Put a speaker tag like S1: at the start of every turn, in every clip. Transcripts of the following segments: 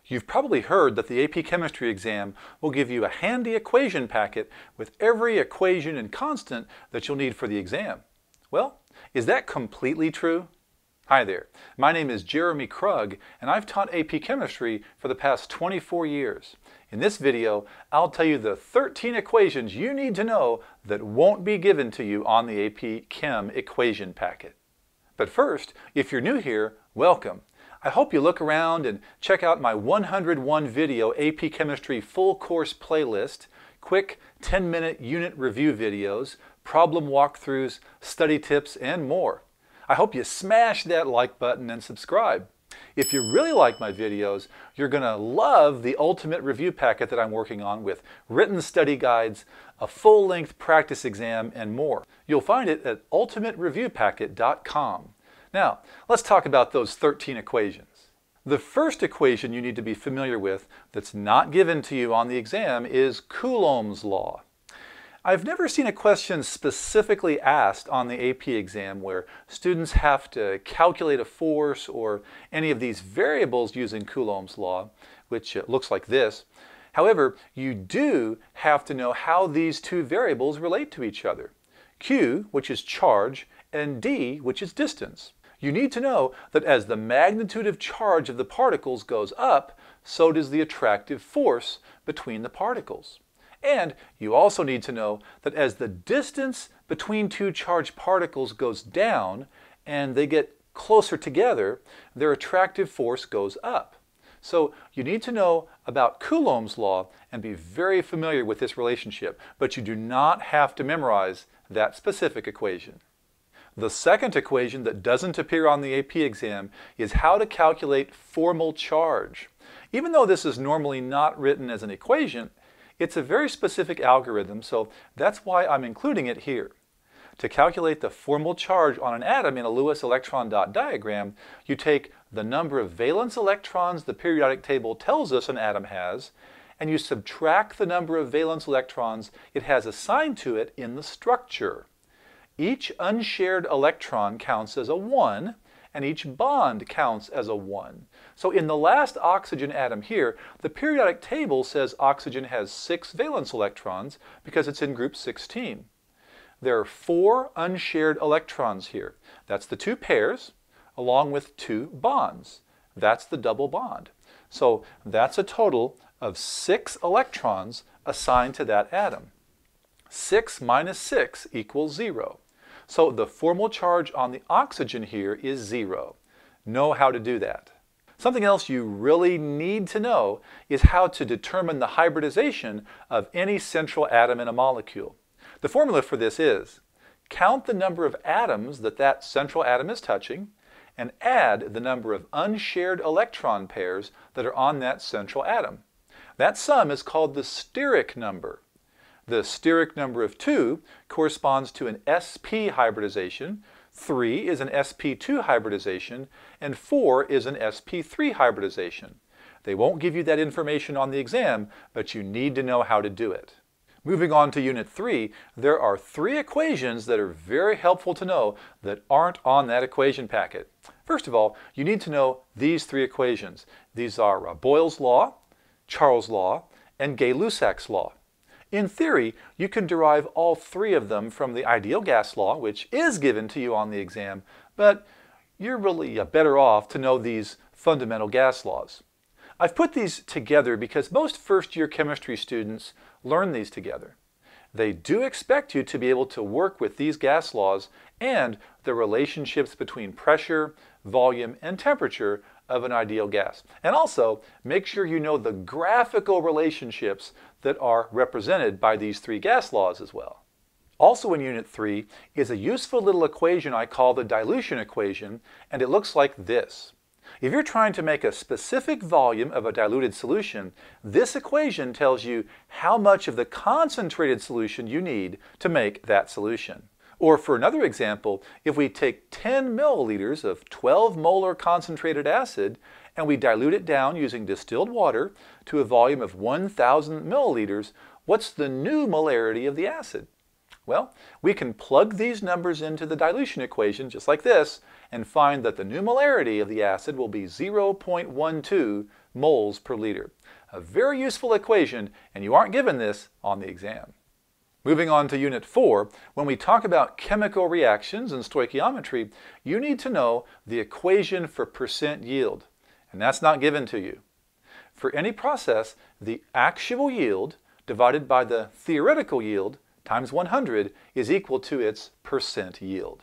S1: You've probably heard that the AP Chemistry exam will give you a handy equation packet with every equation and constant that you'll need for the exam. Well, is that completely true? Hi there, my name is Jeremy Krug and I've taught AP Chemistry for the past 24 years. In this video, I'll tell you the 13 equations you need to know that won't be given to you on the AP Chem equation packet. But first, if you're new here, welcome. I hope you look around and check out my 101 video AP Chemistry full course playlist, quick 10-minute unit review videos, problem walkthroughs, study tips, and more. I hope you smash that like button and subscribe. If you really like my videos, you're going to love the ultimate review packet that I'm working on with written study guides, a full-length practice exam, and more. You'll find it at ultimatereviewpacket.com. Now, let's talk about those 13 equations. The first equation you need to be familiar with that's not given to you on the exam is Coulomb's law. I've never seen a question specifically asked on the AP exam where students have to calculate a force or any of these variables using Coulomb's law, which looks like this. However, you do have to know how these two variables relate to each other. Q, which is charge, and D, which is distance. You need to know that as the magnitude of charge of the particles goes up, so does the attractive force between the particles. And you also need to know that as the distance between two charged particles goes down and they get closer together, their attractive force goes up. So you need to know about Coulomb's law and be very familiar with this relationship, but you do not have to memorize that specific equation. The second equation that doesn't appear on the AP exam is how to calculate formal charge. Even though this is normally not written as an equation, it's a very specific algorithm, so that's why I'm including it here. To calculate the formal charge on an atom in a Lewis electron dot diagram, you take the number of valence electrons the periodic table tells us an atom has, and you subtract the number of valence electrons it has assigned to it in the structure. Each unshared electron counts as a 1, and each bond counts as a 1. So in the last oxygen atom here, the periodic table says oxygen has 6 valence electrons because it's in group 16. There are 4 unshared electrons here. That's the 2 pairs, along with 2 bonds. That's the double bond. So that's a total of 6 electrons assigned to that atom. 6 minus 6 equals 0. So the formal charge on the oxygen here is 0. Know how to do that. Something else you really need to know is how to determine the hybridization of any central atom in a molecule. The formula for this is count the number of atoms that central atom is touching and add the number of unshared electron pairs that are on that central atom. That sum is called the steric number. The steric number of 2 corresponds to an sp hybridization, 3 is an sp2 hybridization, and 4 is an sp3 hybridization. They won't give you that information on the exam, but you need to know how to do it. Moving on to Unit 3, there are 3 equations that are very helpful to know that aren't on that equation packet. First of all, you need to know these 3 equations. These are Boyle's law, Charles' law, and Gay-Lussac's law. In theory, you can derive all 3 of them from the ideal gas law, which is given to you on the exam, but you're really better off to know these fundamental gas laws. I've put these together because most first-year chemistry students learn these together. They do expect you to be able to work with these gas laws and the relationships between pressure, volume, and temperature of an ideal gas. And also, make sure you know the graphical relationships that are represented by these 3 gas laws as well. Also in Unit 3 is a useful little equation I call the dilution equation, and it looks like this. If you're trying to make a specific volume of a diluted solution, this equation tells you how much of the concentrated solution you need to make that solution. Or for another example, if we take 10 milliliters of 12 molar concentrated acid and we dilute it down using distilled water to a volume of 1,000 milliliters, what's the new molarity of the acid? Well, we can plug these numbers into the dilution equation just like this and find that the new molarity of the acid will be 0.12 moles per liter. A very useful equation, and you aren't given this on the exam. Moving on to Unit 4, when we talk about chemical reactions and stoichiometry, you need to know the equation for percent yield, and that's not given to you. For any process, the actual yield divided by the theoretical yield times 100 is equal to its percent yield.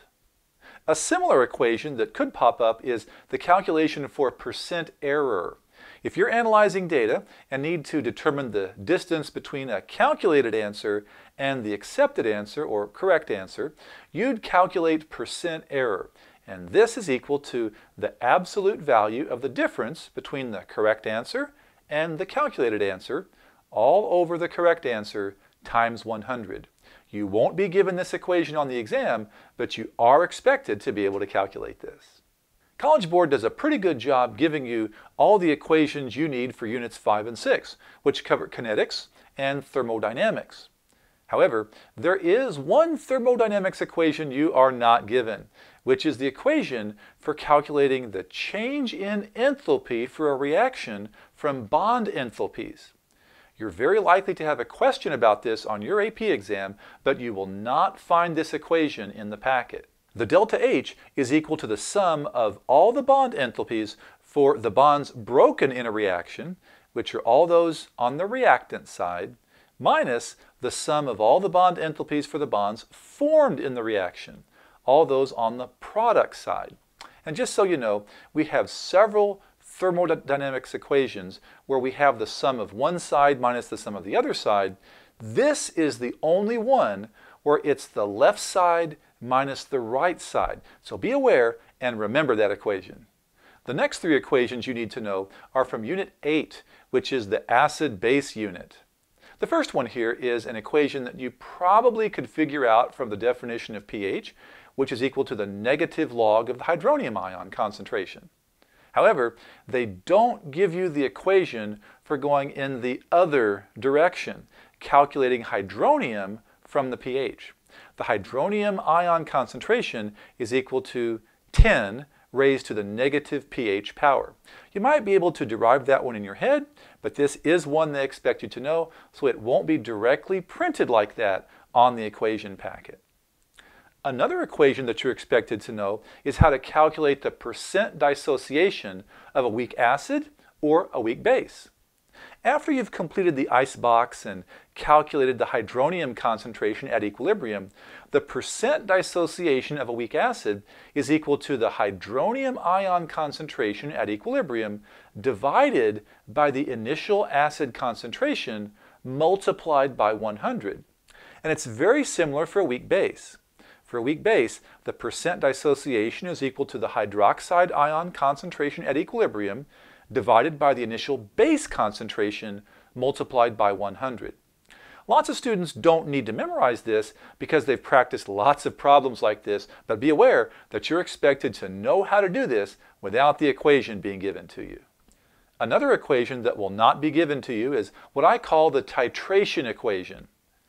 S1: A similar equation that could pop up is the calculation for percent error. If you're analyzing data and need to determine the distance between a calculated answer and the accepted answer or correct answer, you'd calculate percent error. And this is equal to the absolute value of the difference between the correct answer and the calculated answer, all over the correct answer times 100. You won't be given this equation on the exam, but you are expected to be able to calculate this. College Board does a pretty good job giving you all the equations you need for Units 5 and 6, which cover kinetics and thermodynamics. However, there is one thermodynamics equation you are not given, which is the equation for calculating the change in enthalpy for a reaction from bond enthalpies. You're very likely to have a question about this on your AP exam, but you will not find this equation in the packet. The delta H is equal to the sum of all the bond enthalpies for the bonds broken in a reaction, which are all those on the reactant side, minus the sum of all the bond enthalpies for the bonds formed in the reaction, all those on the product side. And just so you know, we have several thermodynamics equations where we have the sum of one side minus the sum of the other side. This is the only one where it's the left side minus the right side. So be aware and remember that equation. The next three equations you need to know are from Unit 8, which is the acid-base unit. The first one here is an equation that you probably could figure out from the definition of pH, which is equal to the negative log of the hydronium ion concentration. However, they don't give you the equation for going in the other direction, calculating hydronium from the pH. The hydronium ion concentration is equal to 10 raised to the negative pH power. You might be able to derive that one in your head, but this is one they expect you to know, so it won't be directly printed like that on the equation packet. Another equation that you're expected to know is how to calculate the percent dissociation of a weak acid or a weak base. After you've completed the ice box and calculated the hydronium concentration at equilibrium, the percent dissociation of a weak acid is equal to the hydronium ion concentration at equilibrium divided by the initial acid concentration multiplied by 100. And it's very similar for a weak base. For a weak base, the percent dissociation is equal to the hydroxide ion concentration at equilibrium divided by the initial base concentration multiplied by 100. Lots of students don't need to memorize this because they've practiced lots of problems like this, but be aware that you're expected to know how to do this without the equation being given to you. Another equation that will not be given to you is what I call the titration equation.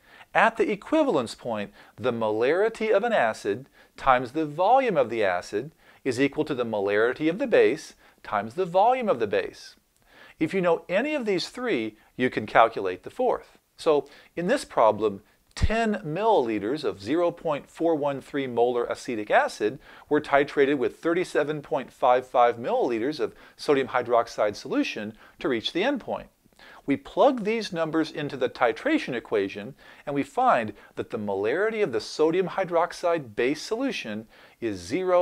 S1: At the equivalence point, the molarity of an acid times the volume of the acid is equal to the molarity of the base times the volume of the base. If you know any of these three, you can calculate the fourth. So in this problem, 10 milliliters of 0.413 molar acetic acid were titrated with 37.55 milliliters of sodium hydroxide solution to reach the endpoint. We plug these numbers into the titration equation and we find that the molarity of the sodium hydroxide base solution is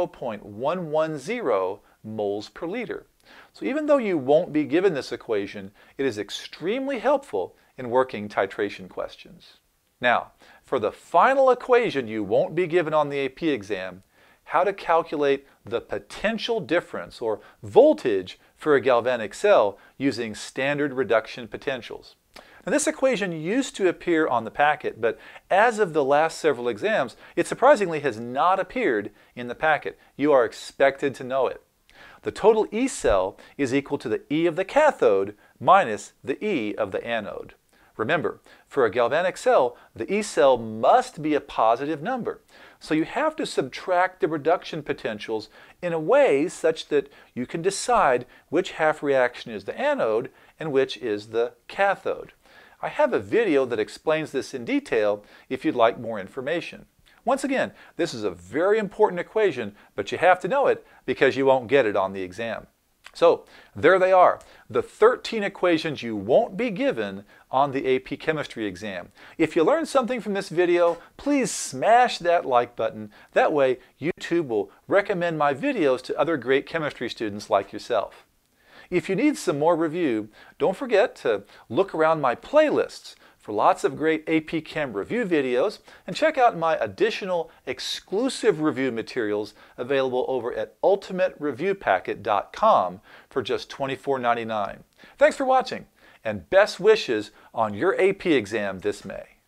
S1: 0.110 moles per liter. So even though you won't be given this equation, it is extremely helpful in working titration questions. Now, for the final equation you won't be given on the AP exam, how to calculate the potential difference or voltage for a galvanic cell using standard reduction potentials. Now, this equation used to appear on the packet, but as of the last several exams, it surprisingly has not appeared in the packet. You are expected to know it. The total E cell is equal to the E of the cathode minus the E of the anode. Remember, for a galvanic cell, the E cell must be a positive number. So you have to subtract the reduction potentials in a way such that you can decide which half reaction is the anode and which is the cathode. I have a video that explains this in detail if you'd like more information. Once again, this is a very important equation, but you have to know it because you won't get it on the exam. So there they are, the 13 equations you won't be given on the AP Chemistry exam. If you learned something from this video, please smash that like button. That way YouTube will recommend my videos to other great chemistry students like yourself. If you need some more review, don't forget to look around my playlists for lots of great AP Chem review videos, and check out my additional exclusive review materials available over at ultimatereviewpacket.com for just $24.99. Thanks for watching, and best wishes on your AP exam this May.